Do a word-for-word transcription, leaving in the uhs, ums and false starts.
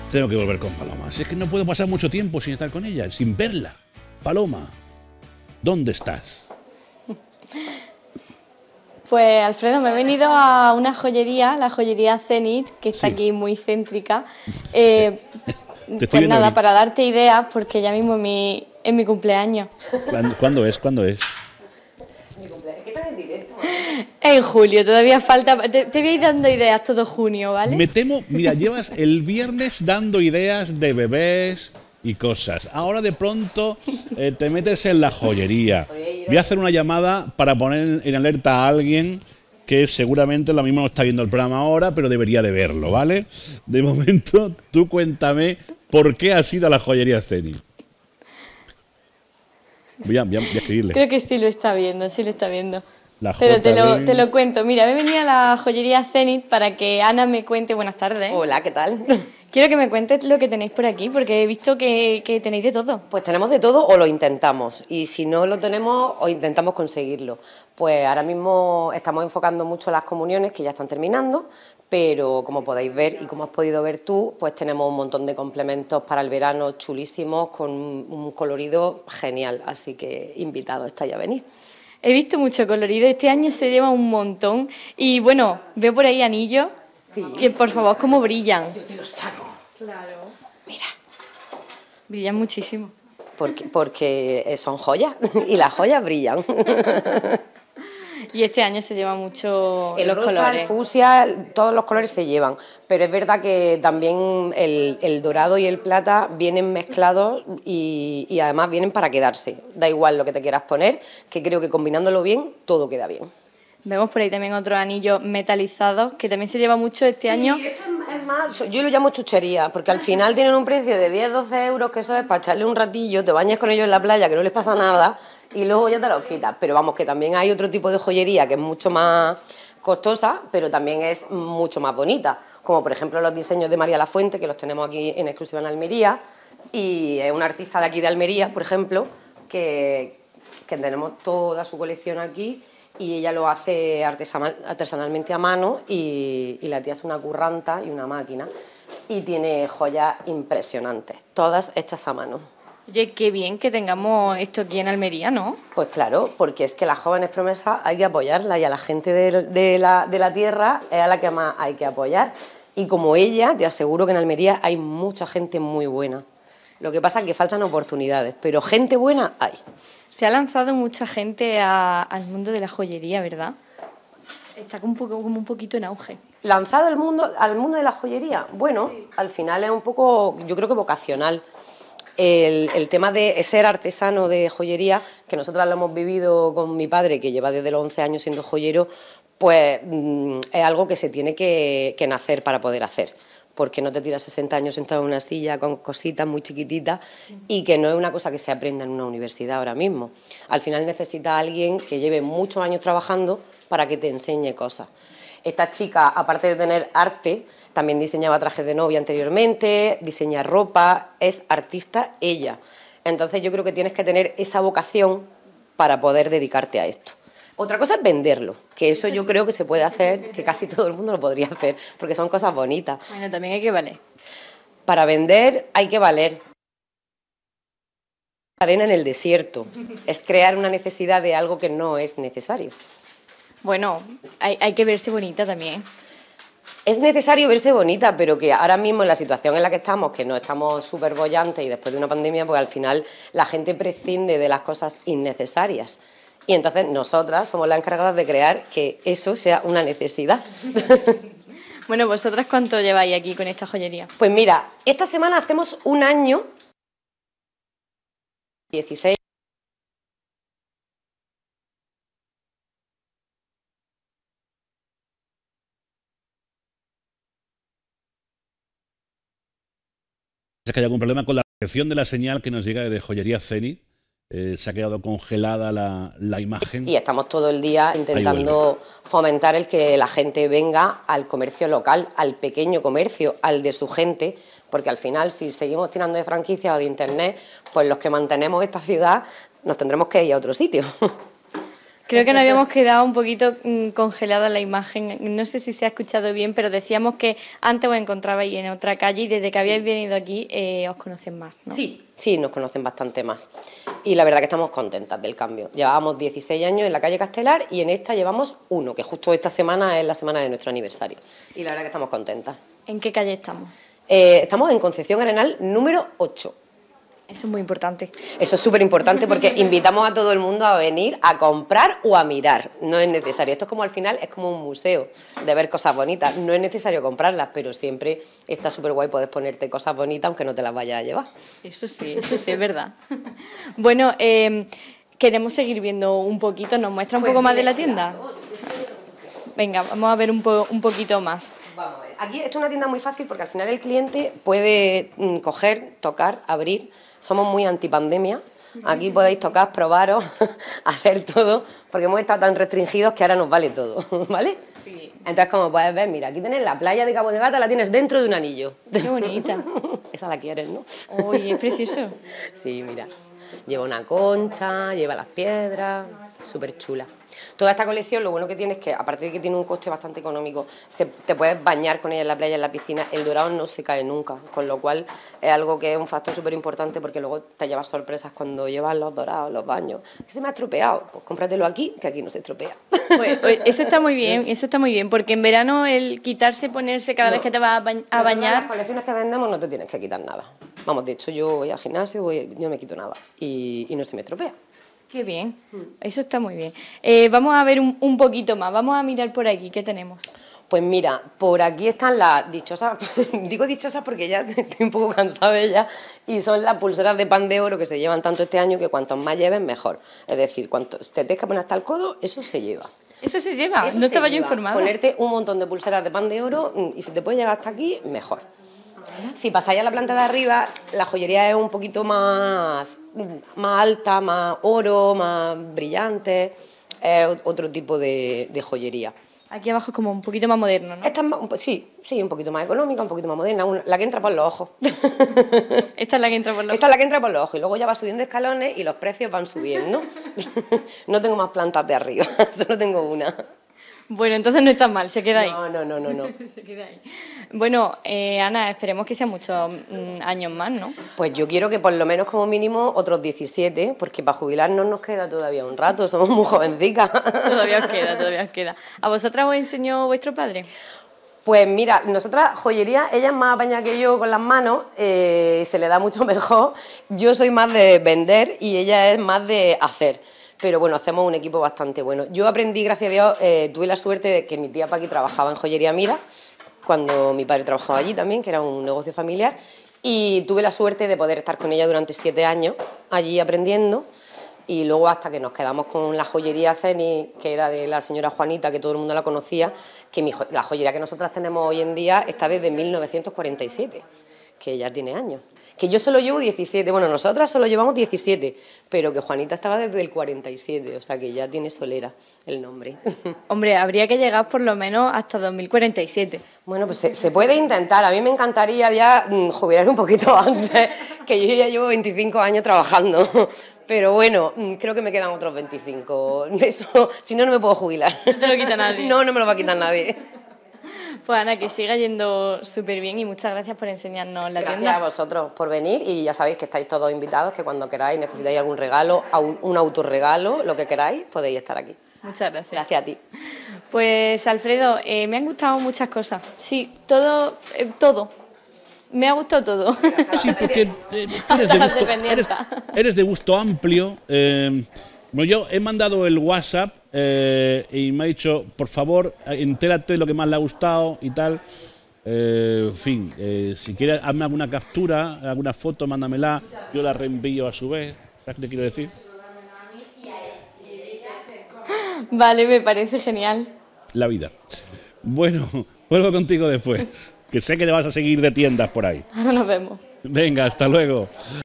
Tengo que volver con Paloma. Si es que no puedo pasar mucho tiempo sin estar con ella, sin verla. Paloma, ¿dónde estás? Pues, Alfredo, me he venido a una joyería, la joyería Zenit, que está sí. aquí muy céntrica. Eh, pues nada, para darte ideas, porque ya mismo es mi, es mi cumpleaños. ¿Cuándo, ¿Cuándo es? ¿Cuándo es? Mi cumpleaños. ¿Qué tal en directo? En julio, todavía falta. Te, te voy a ir dando ideas todo junio, ¿vale? Me temo, mira, llevas el viernes dando ideas de bebés y cosas. Ahora de pronto eh, te metes en la joyería. Voy a hacer una llamada para poner en alerta a alguien que seguramente lo mismo no está viendo el programa ahora, pero debería de verlo, ¿vale? De momento, tú cuéntame por qué has ido a la joyería Zenit. Voy a, voy a, voy a escribirle. Creo que sí lo está viendo, sí lo está viendo. Pero te lo, te lo cuento. Mira, he venido a la joyería Zenit para que Ana me cuente... Buenas tardes. Hola, ¿qué tal? Quiero que me cuentes lo que tenéis por aquí, porque he visto que, que tenéis de todo. Pues tenemos de todo o lo intentamos, y si no lo tenemos, o intentamos conseguirlo. Pues ahora mismo estamos enfocando mucho las comuniones, que ya están terminando, pero como podéis ver y como has podido ver tú, pues tenemos un montón de complementos para el verano chulísimos, con un colorido genial, así que invitados estáis a venir. He visto mucho colorido, este año se lleva un montón, y bueno, veo por ahí anillos. Sí. Que por favor, cómo brillan. Yo te los saco. Claro. Mira. Brillan muchísimo. Porque, porque son joyas y las joyas brillan. Y este año se lleva mucho el los rosa, colores. El fucsia, todos los colores se llevan. Pero es verdad que también el, el dorado y el plata vienen mezclados y, y además vienen para quedarse. Da igual lo que te quieras poner, que creo que combinándolo bien, todo queda bien. Vemos por ahí también otros anillos metalizados, que también se lleva mucho este sí, año. Esto es más, yo lo llamo chuchería, porque al final tienen un precio de diez a doce euros, que eso es para echarle un ratillo, te bañas con ellos en la playa, que no les pasa nada, y luego ya te los quitas. Pero vamos, que también hay otro tipo de joyería que es mucho más costosa, pero también es mucho más bonita, como por ejemplo los diseños de María Lafuente, que los tenemos aquí en exclusiva en Almería, y es una artista de aquí de Almería, por ejemplo, que, que tenemos toda su colección aquí, y ella lo hace artesanal, artesanalmente a mano, y, y la tía es una curranta y una máquina, y tiene joyas impresionantes, todas hechas a mano. Oye, qué bien que tengamos esto aquí en Almería, ¿no? Pues claro, porque es que las jóvenes promesas hay que apoyarlas, y a la gente de, de, la, de la tierra es a la que más hay que apoyar. Y como ella, te aseguro que en Almería hay mucha gente muy buena. Lo que pasa es que faltan oportunidades, pero gente buena hay. Se ha lanzado mucha gente a, al mundo de la joyería, ¿verdad? Está como un, poco, como un poquito en auge. ¿Lanzado el mundo, al mundo de la joyería? Bueno, sí. Al final es un poco, yo creo que vocacional. El, el tema de ser artesano de joyería, que nosotras lo hemos vivido con mi padre, que lleva desde los once años siendo joyero, pues mmm, es algo que se tiene que, que nacer para poder hacer. Porque no te tiras sesenta años sentado en una silla con cositas muy chiquititas, y que no es una cosa que se aprenda en una universidad ahora mismo. Al final necesita a alguien que lleve muchos años trabajando para que te enseñe cosas. Esta chica, aparte de tener arte, también diseñaba trajes de novia anteriormente, diseña ropa, es artista ella. Entonces yo creo que tienes que tener esa vocación para poder dedicarte a esto. Otra cosa es venderlo, que eso yo creo que se puede hacer, que casi todo el mundo lo podría hacer, porque son cosas bonitas. Bueno, también hay que valer. Para vender hay que valer. Arena en el desierto, es crear una necesidad de algo que no es necesario. Bueno, hay, hay que verse bonita también. Es necesario verse bonita, pero que ahora mismo en la situación en la que estamos, que no estamos súper bollantes y después de una pandemia, pues al final la gente prescinde de las cosas innecesarias. Y entonces nosotras somos las encargadas de crear que eso sea una necesidad. Bueno, ¿vosotras cuánto lleváis aquí con esta joyería? Pues mira, esta semana hacemos un año, dieciséis. Es que hay algún problema con la recepción de la señal que nos llega de Joyería Zenit. Eh, se ha quedado congelada la, la imagen. Y estamos todo el día intentando fomentar el que la gente venga al comercio local, al pequeño comercio, al de su gente, porque al final si seguimos tirando de franquicias o de internet, pues los que mantenemos esta ciudad nos tendremos que ir a otro sitio. Creo que nos habíamos quedado un poquito mmm, congelada la imagen. No sé si se ha escuchado bien, pero decíamos que antes os encontrabais en otra calle y desde que habíais venido aquí eh, os conocen más, ¿no? Sí, sí, nos conocen bastante más. Y la verdad que estamos contentas del cambio. Llevábamos dieciséis años en la calle Castelar y en esta llevamos uno, que justo esta semana es la semana de nuestro aniversario. Y la verdad que estamos contentas. ¿En qué calle estamos? Eh, estamos en Concepción Arenal número ocho. Eso es muy importante. Eso es súper importante porque invitamos a todo el mundo a venir a comprar o a mirar. No es necesario. Esto es como al final, es como un museo de ver cosas bonitas. No es necesario comprarlas, pero siempre está súper guay poder ponerte cosas bonitas aunque no te las vayas a llevar. Eso sí, eso sí, es verdad. Bueno, eh, queremos seguir viendo un poquito. ¿Nos muestra un pues poco más de la tienda? Venga, vamos a ver un, po un poquito más. Vamos a ver. Aquí esto es una tienda muy fácil porque al final el cliente puede mm, coger, tocar, abrir. Somos muy antipandemia. Aquí podéis tocar, probaros, hacer todo, porque hemos estado tan restringidos que ahora nos vale todo, ¿vale? Sí. Entonces, como puedes ver, mira, aquí tienes la playa de Cabo de Gata, la tienes dentro de un anillo. Qué bonita. Esa la quieres, ¿no? Uy, es precioso. Sí, mira. Lleva una concha, lleva las piedras, súper chula. Toda esta colección, lo bueno que tiene es que, aparte de que tiene un coste bastante económico, se, te puedes bañar con ella en la playa, en la piscina, el dorado no se cae nunca, con lo cual es algo que es un factor súper importante porque luego te llevas sorpresas cuando llevas los dorados, los baños. ¿Qué se me ha estropeado? Pues cómpratelo aquí, que aquí no se estropea. Pues, eso está muy bien, eso está muy bien, porque en verano el quitarse, ponerse cada no, vez que te vas a, ba a bañar... En las colecciones que vendemos no te tienes que quitar nada. Vamos, de hecho yo voy al gimnasio, voy, yo no me quito nada y, y no se me estropea. Qué bien, eso está muy bien. Eh, vamos a ver un, un poquito más, vamos a mirar por aquí, ¿qué tenemos? Pues mira, por aquí están las dichosas, digo dichosas porque ya estoy un poco cansada de ellas, y son las pulseras de pan de oro que se llevan tanto este año que cuantos más lleves mejor. Es decir, cuanto te tengas que poner hasta el codo, eso se lleva. ¿Eso se lleva? Eso no estaba yo informada. Ponerte un montón de pulseras de pan de oro y si te puede llegar hasta aquí, mejor. Si pasáis a la planta de arriba, la joyería es un poquito más, más alta, más oro, más brillante, es otro tipo de, de joyería. Aquí abajo es como un poquito más moderno, ¿no? Esta es más, sí, sí, un poquito más económica, un poquito más moderna, una, la que entra por los ojos. Esta es la que entra por los ojos. Esta es la que entra por los ojos y luego ya va subiendo escalones y los precios van subiendo. No tengo más plantas de arriba, solo tengo una. Bueno, entonces no está mal, se queda ahí. No, no, no, no. no. Se queda ahí. Bueno, eh, Ana, esperemos que sean muchos mm, años más, ¿no? Pues yo quiero que por lo menos como mínimo otros diecisiete, porque para jubilarnos nos queda todavía un rato, somos muy jovencicas. Todavía os queda, todavía os queda. ¿A vosotras os enseñó vuestro padre? Pues mira, nosotras joyería, ella es más apañada que yo con las manos, eh, se le da mucho mejor. Yo soy más de vender y ella es más de hacer. Pero bueno, hacemos un equipo bastante bueno. Yo aprendí, gracias a Dios, eh, tuve la suerte de que mi tía Paqui trabajaba en Joyería Mira, cuando mi padre trabajaba allí también, que era un negocio familiar, y tuve la suerte de poder estar con ella durante siete años allí aprendiendo, y luego hasta que nos quedamos con la joyería Ceni, que era de la señora Juanita, que todo el mundo la conocía, que mi, la joyería que nosotras tenemos hoy en día está desde mil novecientos cuarenta y siete, que ya tiene años. Que yo solo llevo diecisiete, bueno, nosotras solo llevamos diecisiete, pero que Juanita estaba desde el cuarenta y siete, o sea que ya tiene solera el nombre. Hombre, habría que llegar por lo menos hasta dos mil cuarenta y siete. Bueno, pues se, se puede intentar, a mí me encantaría ya mmm, jubilar un poquito antes, que yo ya llevo veinticinco años trabajando, pero bueno, mmm, creo que me quedan otros veinticinco, eso, si no, no me puedo jubilar. No te lo quita nadie. No, no me lo va a quitar nadie. Pues Ana, que siga yendo súper bien y muchas gracias por enseñarnos la gracias tienda. Gracias a vosotros por venir y ya sabéis que estáis todos invitados, que cuando queráis, necesitáis algún regalo, un autorregalo, lo que queráis, podéis estar aquí. Muchas gracias. Gracias a ti. Pues Alfredo, eh, me han gustado muchas cosas. Sí, todo, eh, todo. Me ha gustado todo. Sí, porque eh, eres, de gusto, eres, eres de gusto amplio. Eh, bueno, yo he mandado el WhatsApp eh, y me ha dicho, por favor, entérate de lo que más le ha gustado y tal. Eh, en fin, eh, si quieres, hazme alguna captura, alguna foto, mándamela. Yo la reenvío a su vez. ¿Sabes qué te quiero decir? Vale, me parece genial. La vida. Bueno, vuelvo contigo después. Que sé que te vas a seguir de tiendas por ahí. Ahora nos vemos. Venga, hasta luego.